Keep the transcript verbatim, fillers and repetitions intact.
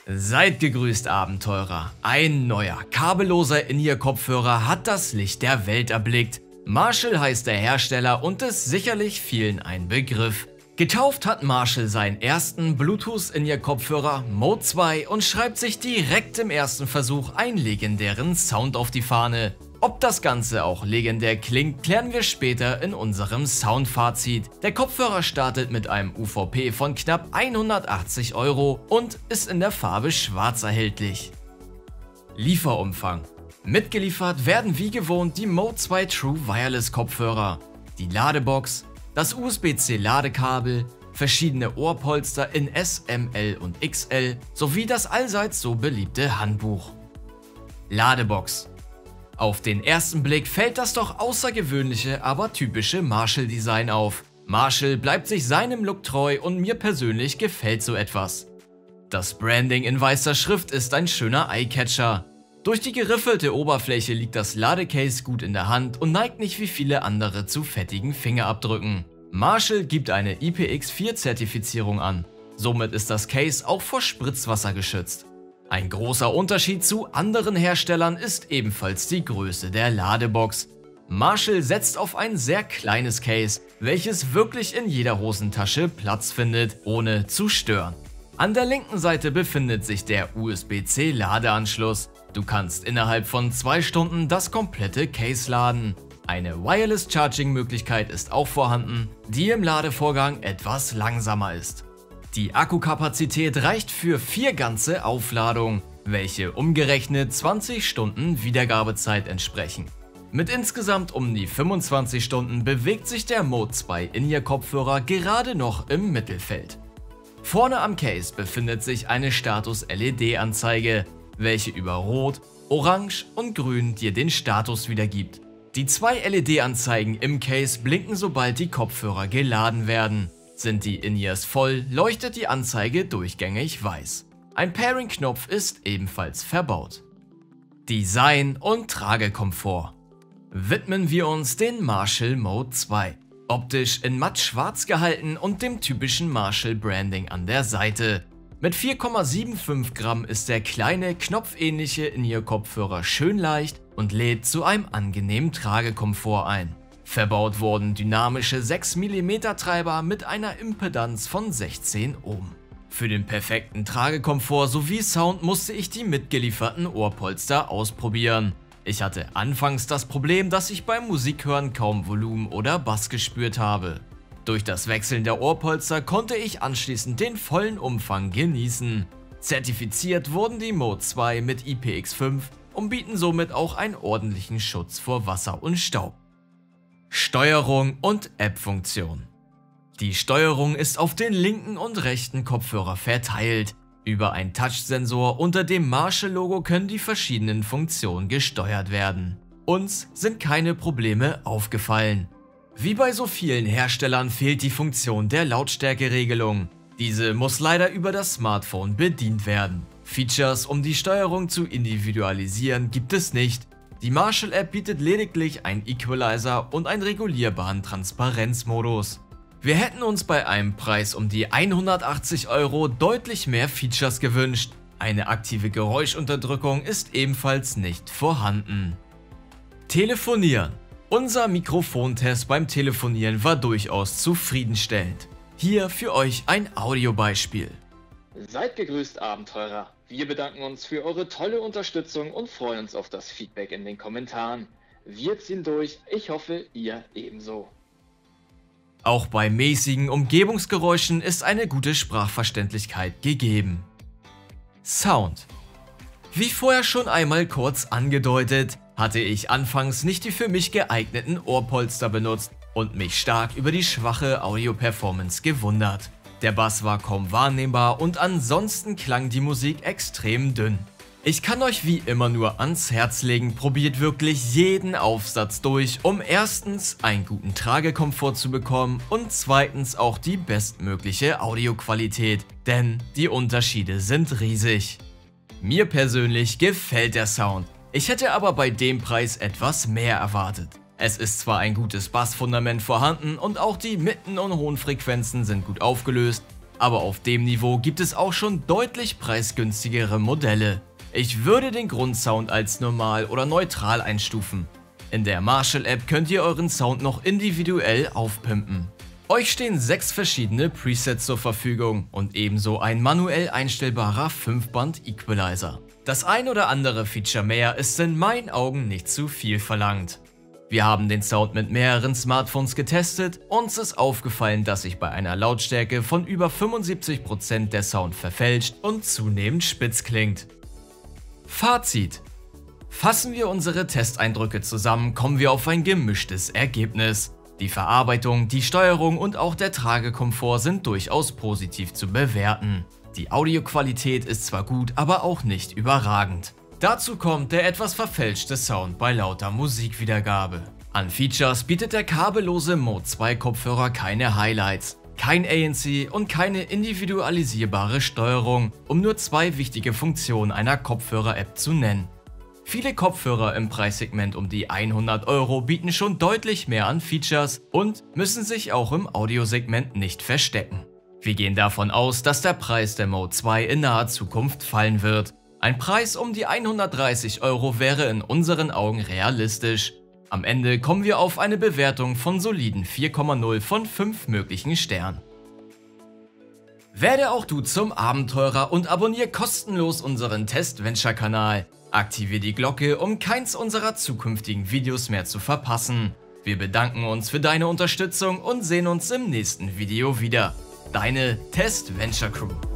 Seid gegrüßt, Abenteurer. Ein neuer, kabelloser In-Ear-Kopfhörer hat das Licht der Welt erblickt. Marshall heißt der Hersteller und ist sicherlich vielen ein Begriff. Getauft hat Marshall seinen ersten Bluetooth-In-Ear-Kopfhörer Mode zwei und schreibt sich direkt im ersten Versuch einen legendären Sound auf die Fahne. Ob das Ganze auch legendär klingt, klären wir später in unserem Soundfazit. Der Kopfhörer startet mit einem U V P von knapp hundertachtzig Euro und ist in der Farbe Schwarz erhältlich. Lieferumfang: Mitgeliefert werden wie gewohnt die Mode zwei True Wireless Kopfhörer, die Ladebox, das U S B C Ladekabel, verschiedene Ohrpolster in S, M, L und X L sowie das allseits so beliebte Handbuch. Ladebox: Auf den ersten Blick fällt das doch außergewöhnliche, aber typische Marshall-Design auf. Marshall bleibt sich seinem Look treu und mir persönlich gefällt so etwas. Das Branding in weißer Schrift ist ein schöner Eyecatcher. Durch die geriffelte Oberfläche liegt das Ladecase gut in der Hand und neigt nicht wie viele andere zu fettigen Fingerabdrücken. Marshall gibt eine I P X vier Zertifizierung an. Somit ist das Case auch vor Spritzwasser geschützt. Ein großer Unterschied zu anderen Herstellern ist ebenfalls die Größe der Ladebox. Marshall setzt auf ein sehr kleines Case, welches wirklich in jeder Hosentasche Platz findet, ohne zu stören. An der linken Seite befindet sich der U S B C Ladeanschluss. Du kannst innerhalb von zwei Stunden das komplette Case laden. Eine Wireless Charging Möglichkeit ist auch vorhanden, die im Ladevorgang etwas langsamer ist. Die Akkukapazität reicht für vier ganze Aufladungen, welche umgerechnet zwanzig Stunden Wiedergabezeit entsprechen. Mit insgesamt um die fünfundzwanzig Stunden bewegt sich der Mode zwei In-Ear-Kopfhörer gerade noch im Mittelfeld. Vorne am Case befindet sich eine Status-L E D-Anzeige, welche über Rot, Orange und Grün dir den Status wiedergibt. Die zwei L E D-Anzeigen im Case blinken, sobald die Kopfhörer geladen werden. Sind die In-Ears voll, leuchtet die Anzeige durchgängig weiß. Ein Pairing-Knopf ist ebenfalls verbaut. Design und Tragekomfort: Widmen wir uns den Marshall Mode zwei. Optisch in matt schwarz gehalten und dem typischen Marshall-Branding an der Seite. Mit vier Komma fünfundsiebzig Gramm ist der kleine, knopfähnliche In-Ear-Kopfhörer schön leicht und lädt zu einem angenehmen Tragekomfort ein. Verbaut wurden dynamische sechs Millimeter Treiber mit einer Impedanz von sechzehn Ohm. Für den perfekten Tragekomfort sowie Sound musste ich die mitgelieferten Ohrpolster ausprobieren. Ich hatte anfangs das Problem, dass ich beim Musikhören kaum Volumen oder Bass gespürt habe. Durch das Wechseln der Ohrpolster konnte ich anschließend den vollen Umfang genießen. Zertifiziert wurden die Mode zwei mit I P X fünf und bieten somit auch einen ordentlichen Schutz vor Wasser und Staub. Steuerung und App-Funktion: Die Steuerung ist auf den linken und rechten Kopfhörer verteilt. Über einen Touch-Sensor unter dem Marshall-Logo können die verschiedenen Funktionen gesteuert werden. Uns sind keine Probleme aufgefallen. Wie bei so vielen Herstellern fehlt die Funktion der Lautstärkeregelung. Diese muss leider über das Smartphone bedient werden. Features, um die Steuerung zu individualisieren, gibt es nicht. Die Marshall-App bietet lediglich einen Equalizer und einen regulierbaren Transparenzmodus. Wir hätten uns bei einem Preis um die hundertachtzig Euro deutlich mehr Features gewünscht. Eine aktive Geräuschunterdrückung ist ebenfalls nicht vorhanden. Telefonieren: Unser Mikrofontest beim Telefonieren war durchaus zufriedenstellend. Hier für euch ein Audiobeispiel. Seid gegrüßt, Abenteurer. Wir bedanken uns für eure tolle Unterstützung und freuen uns auf das Feedback in den Kommentaren. Wir ziehen durch, ich hoffe, ihr ebenso. Auch bei mäßigen Umgebungsgeräuschen ist eine gute Sprachverständlichkeit gegeben. Sound: Wie vorher schon einmal kurz angedeutet, hatte ich anfangs nicht die für mich geeigneten Ohrpolster benutzt und mich stark über die schwache Audio-Performance gewundert. Der Bass war kaum wahrnehmbar und ansonsten klang die Musik extrem dünn. Ich kann euch wie immer nur ans Herz legen, probiert wirklich jeden Aufsatz durch, um erstens einen guten Tragekomfort zu bekommen und zweitens auch die bestmögliche Audioqualität, denn die Unterschiede sind riesig. Mir persönlich gefällt der Sound, ich hätte aber bei dem Preis etwas mehr erwartet. Es ist zwar ein gutes Bassfundament vorhanden und auch die Mitten- und hohen Frequenzen sind gut aufgelöst, aber auf dem Niveau gibt es auch schon deutlich preisgünstigere Modelle. Ich würde den Grundsound als normal oder neutral einstufen. In der Marshall-App könnt ihr euren Sound noch individuell aufpimpen. Euch stehen sechs verschiedene Presets zur Verfügung und ebenso ein manuell einstellbarer fünf Band Equalizer. Das ein oder andere Feature mehr ist in meinen Augen nicht zu viel verlangt. Wir haben den Sound mit mehreren Smartphones getestet, uns ist aufgefallen, dass sich bei einer Lautstärke von über fünfundsiebzig Prozent der Sound verfälscht und zunehmend spitz klingt. Fazit: Fassen wir unsere Testeindrücke zusammen, kommen wir auf ein gemischtes Ergebnis. Die Verarbeitung, die Steuerung und auch der Tragekomfort sind durchaus positiv zu bewerten. Die Audioqualität ist zwar gut, aber auch nicht überragend. Dazu kommt der etwas verfälschte Sound bei lauter Musikwiedergabe. An Features bietet der kabellose Mode zwei Kopfhörer keine Highlights, kein A N C und keine individualisierbare Steuerung, um nur zwei wichtige Funktionen einer Kopfhörer-App zu nennen. Viele Kopfhörer im Preissegment um die hundert Euro bieten schon deutlich mehr an Features und müssen sich auch im Audiosegment nicht verstecken. Wir gehen davon aus, dass der Preis der Mode zwei in naher Zukunft fallen wird. Ein Preis um die hundertdreißig Euro wäre in unseren Augen realistisch. Am Ende kommen wir auf eine Bewertung von soliden vier Komma null von fünf möglichen Sternen. Werde auch du zum Abenteurer und abonniere kostenlos unseren Test-Venture-Kanal. Aktiviere die Glocke, um keins unserer zukünftigen Videos mehr zu verpassen. Wir bedanken uns für deine Unterstützung und sehen uns im nächsten Video wieder. Deine Test-Venture Crew.